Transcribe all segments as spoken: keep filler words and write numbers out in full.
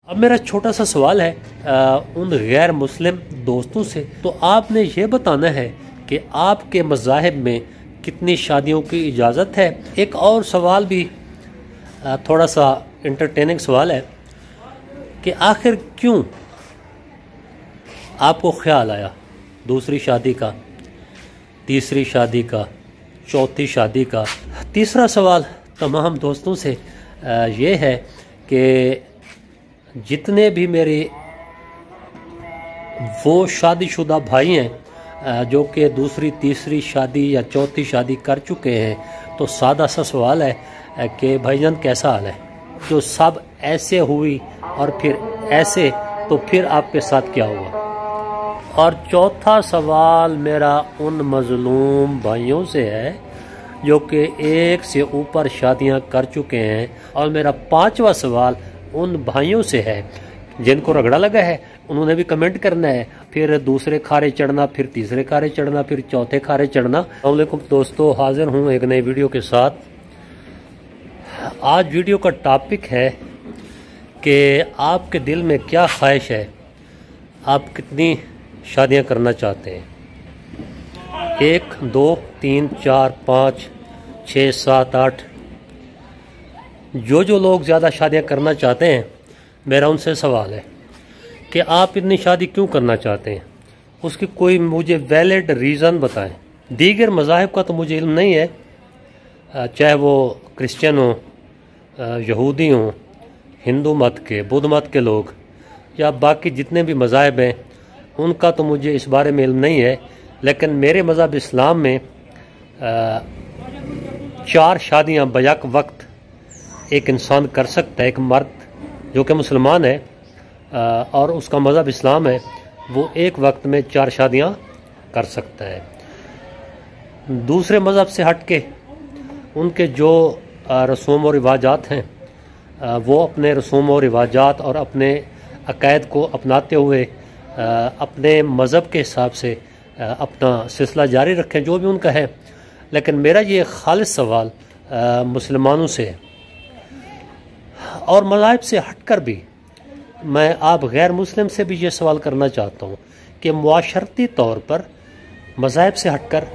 अब मेरा छोटा सा सवाल है आ, उन गैर मुस्लिम दोस्तों से, तो आपने ये बताना है कि आपके मज़ाहिब में कितनी शादियों की इजाज़त है। एक और सवाल भी आ, थोड़ा सा इंटरटेनिंग सवाल है कि आखिर क्यों आपको ख्याल आया दूसरी शादी का, तीसरी शादी का, चौथी शादी का। तीसरा सवाल तमाम दोस्तों से आ, ये है कि जितने भी मेरे वो शादीशुदा भाई हैं जो कि दूसरी तीसरी शादी या चौथी शादी कर चुके हैं, तो सादा सा सवाल है कि भाईजान कैसा हाल है। जो सब ऐसे हुई और फिर ऐसे, तो फिर आपके साथ क्या हुआ। और चौथा सवाल मेरा उन मजलूम भाइयों से है जो कि एक से ऊपर शादियां कर चुके हैं। और मेरा पांचवा सवाल उन भाइयों से है जिनको रगड़ा लगा है, उन्होंने भी कमेंट करना है, फिर दूसरे खारे चढ़ना, फिर तीसरे खारे चढ़ना, फिर चौथे खारे चढ़ना। अस्सलाम वालेकुम दोस्तों, हाजिर हूँ एक नई वीडियो के साथ। आज वीडियो का टॉपिक है कि आपके दिल में क्या ख्वाहिश है, आप कितनी शादियां करना चाहते हैं। एक, दो, तीन, चार, पाँच, छः, सात, आठ। जो जो लोग ज़्यादा शादियां करना चाहते हैं, मेरा उनसे सवाल है कि आप इतनी शादी क्यों करना चाहते हैं, उसकी कोई मुझे वैलिड रीज़न बताएं। दीगर मज़ाहिब का तो मुझे इल्म नहीं है, चाहे वो क्रिश्चियन हो, यहूदी हों, हिंदू मत के, बुद्ध मत के लोग, या बाकी जितने भी मज़ाहिब हैं, उनका तो मुझे इस बारे में इल्म नहीं है। लेकिन मेरे मज़हब इस्लाम में आ, चार शादियां बैक वक्त एक इंसान कर सकता है। एक मर्द जो कि मुसलमान है आ, और उसका मज़हब इस्लाम है, वो एक वक्त में चार शादियां कर सकता है। दूसरे मज़हब से हट के उनके जो रसूम और रिवाजात हैं, आ, वो अपने रसूम और रिवाजात और अपने अकायद को अपनाते हुए आ, अपने मज़हब के हिसाब से आ, अपना सिलसिला जारी रखें, जो भी उनका है। लेकिन मेरा ये खालिस सवाल आ, मुसलमानों से है। और मज़ाहिब से हटकर भी मैं आप गैर मुस्लिम से भी ये सवाल करना चाहता हूँ कि मुआशरती तौर पर मज़ाहिब से हटकर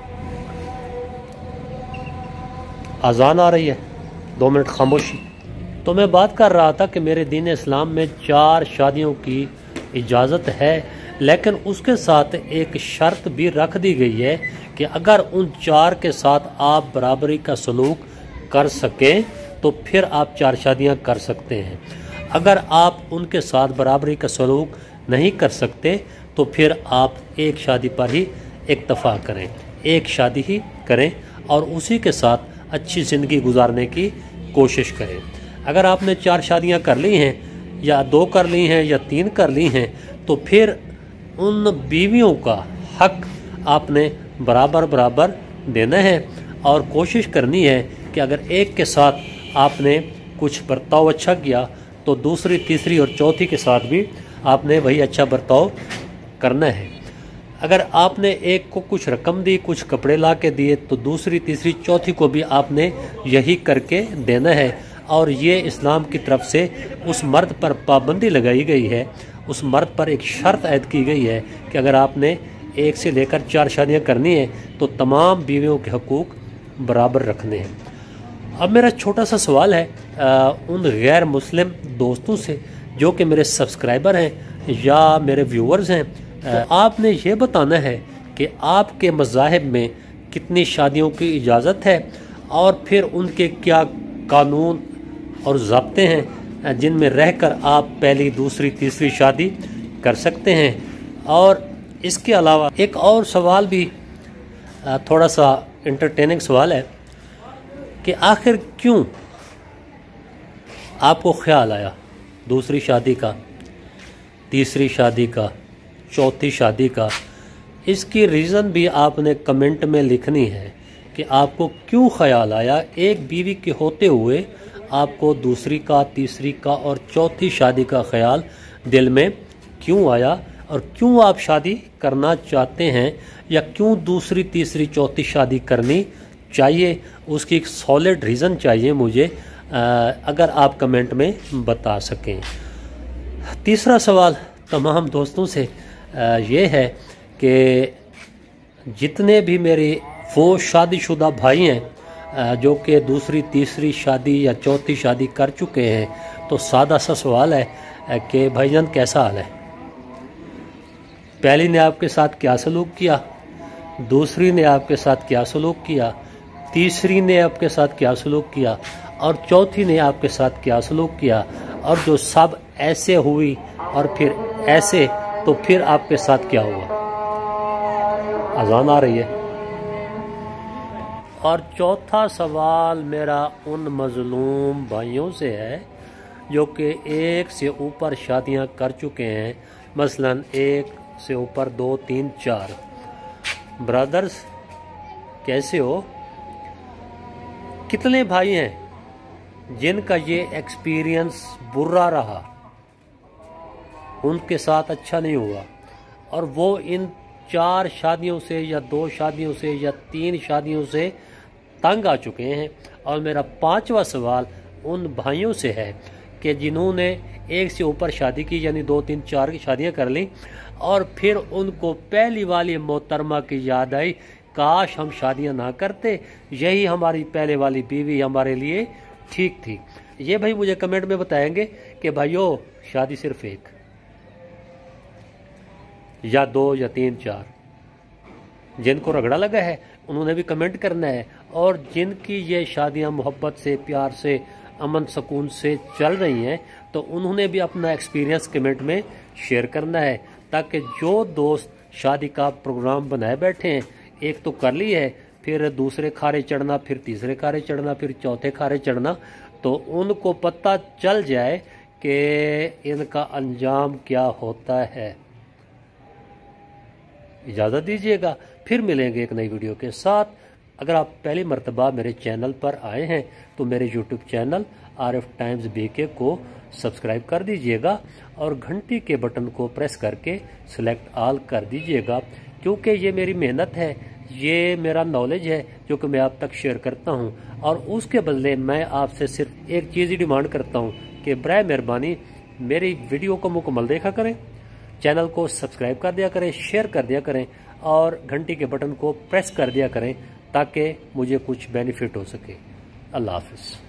अजान आ रही है, दो मिनट खामोशी। तो मैं बात कर रहा था कि मेरे दीन इस्लाम में चार शादियों की इजाज़त है, लेकिन उसके साथ एक शर्त भी रख दी गई है कि अगर उन चार के साथ आप बराबरी का सलूक कर सकें तो फिर आप चार शादियां कर सकते हैं। अगर आप उनके साथ बराबरी का सलूक नहीं कर सकते तो फिर आप एक शादी पर ही इक्तफा करें, एक शादी ही करें और उसी के साथ अच्छी ज़िंदगी गुजारने की कोशिश करें। अगर आपने चार शादियां कर ली हैं, या दो कर ली हैं, या तीन कर ली हैं, तो फिर उन बीवियों का हक आपने बराबर बराबर देना है और कोशिश करनी है कि अगर एक के साथ आपने कुछ बर्ताव अच्छा किया तो दूसरी, तीसरी और चौथी के साथ भी आपने वही अच्छा बर्ताव करना है। अगर आपने एक को कुछ रकम दी, कुछ कपड़े ला के दिए, तो दूसरी, तीसरी, चौथी को भी आपने यही करके देना है। और ये इस्लाम की तरफ से उस मर्द पर पाबंदी लगाई गई है, उस मर्द पर एक शर्त ऐड की गई है कि अगर आपने एक से लेकर चार शादियां करनी है तो तमाम बीवियों के हकूक़ बराबर रखने हैं। अब मेरा छोटा सा सवाल है आ, उन गैर मुस्लिम दोस्तों से जो कि मेरे सब्सक्राइबर हैं या मेरे व्यूअर्स हैं, तो आपने ये बताना है कि आपके मज़ाहिब में कितनी शादियों की इजाज़त है और फिर उनके क्या कानून और ज़ाब्ते हैं जिनमें रहकर आप पहली, दूसरी, तीसरी शादी कर सकते हैं। और इसके अलावा एक और सवाल भी थोड़ा सा इंटरटेनिंग सवाल है कि आखिर क्यों आपको ख्याल आया दूसरी शादी का, तीसरी शादी का, चौथी शादी का। इसकी रीज़न भी आपने कमेंट में लिखनी है कि आपको क्यों ख्याल आया, एक बीवी के होते हुए आपको दूसरी का, तीसरी का और चौथी शादी का ख्याल दिल में क्यों आया, और क्यों आप शादी करना चाहते हैं, या क्यों दूसरी, तीसरी, चौथी शादी करनी चाहिए। उसकी एक सॉलिड रीज़न चाहिए मुझे, आ, अगर आप कमेंट में बता सकें। तीसरा सवाल तमाम दोस्तों से ये है कि जितने भी मेरे वो शादीशुदा भाई हैं जो कि दूसरी तीसरी शादी या चौथी शादी कर चुके हैं, तो सादा सा सवाल है कि भाईजान कैसा हाल है। पहली ने आपके साथ क्या सलूक किया, दूसरी ने आपके साथ क्या सलूक किया, तीसरी ने आपके साथ क्या सलूक किया और चौथी ने आपके साथ क्या सलूक किया, और जो सब ऐसे हुई और फिर ऐसे, तो फिर आपके साथ क्या हुआ। अजान आ रही है। और चौथा सवाल मेरा उन मजलूम भाइयों से है जो कि एक से ऊपर शादियां कर चुके हैं, मसलन एक से ऊपर दो तीन चार। ब्रदर्स कैसे हो? कितने भाई हैं जिनका ये एक्सपीरियंस बुरा रहा, उनके साथ अच्छा नहीं हुआ और वो इन चार शादियों से या दो शादियों से या तीन शादियों से तंग आ चुके हैं। और मेरा पांचवा सवाल उन भाइयों से है कि जिन्होंने एक से ऊपर शादी की, यानी दो तीन चार की शादियां कर ली और फिर उनको पहली वाली मोहतरमा की याद आई, काश हम शादियां ना करते, यही हमारी पहले वाली बीवी हमारे लिए ठीक थी। ये भाई मुझे कमेंट में बताएंगे कि भाइयों शादी सिर्फ एक या दो या तीन चार। जिनको रगड़ा लगा है उन्होंने भी कमेंट करना है, और जिनकी ये शादियां मोहब्बत से, प्यार से, अमन सुकून से चल रही हैं, तो उन्होंने भी अपना एक्सपीरियंस कमेंट में शेयर करना है, ताकि जो दोस्त शादी का प्रोग्राम बनाए बैठे हैं, एक तो कर ली है, फिर दूसरे खारे चढ़ना, फिर तीसरे खारे चढ़ना, फिर चौथे खारे चढ़ना, तो उनको पता चल जाए कि इनका अंजाम क्या होता है। इजाज़त दीजिएगा, फिर मिलेंगे एक नई वीडियो के साथ। अगर आप पहली मर्तबा मेरे चैनल पर आए हैं तो मेरे YouTube channel R F times B K को सब्सक्राइब कर दीजिएगा और घंटी के बटन को प्रेस करके सिलेक्ट ऑल कर दीजिएगा, क्योंकि ये मेरी मेहनत है, ये मेरा नॉलेज है जो कि मैं आप तक शेयर करता हूँ, और उसके बदले मैं आपसे सिर्फ एक चीज़ ही डिमांड करता हूँ कि बराए मेहरबानी मेरी वीडियो को मुकम्मल देखा करें, चैनल को सब्सक्राइब कर दिया करें, शेयर कर दिया करें और घंटी के बटन को प्रेस कर दिया करें, ताकि मुझे कुछ बेनिफिट हो सके। अल्लाह हाफिज़।